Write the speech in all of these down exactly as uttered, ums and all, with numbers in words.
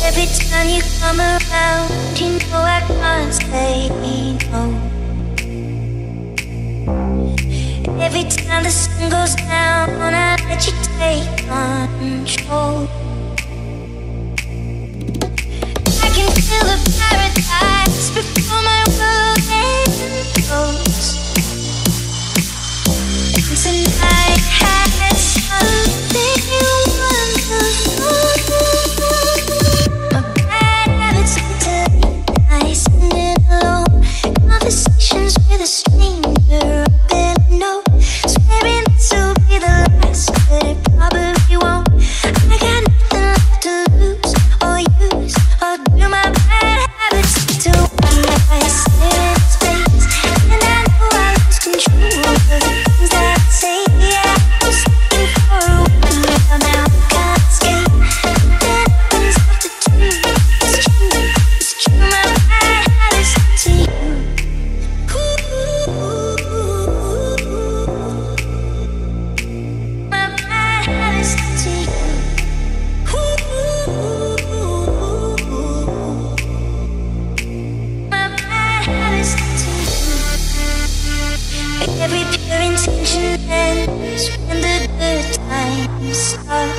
Every time you come around, you know I can't say no. Every time the sun goes down, I let you take control. I can feel the paradise before my world implodes. Tonight has something wonderful. My bad habits are nice and alone. Conversations with a stranger I barely know. Swearing this will be the last, but it probably won't. I got nothing left to lose or use or do. My bad habits to one night stare in space, and I know I lose control of the things that I say. Yeah, I was looking for a window, now I can't escape. Then opens up the two. It's true, it's true. My bad habits to you. My bad habits to you. My bad habits to you. Every pure intention ends when the good times start.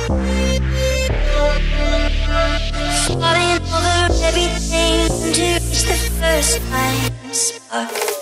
Falling over everything to reach the first fine spark.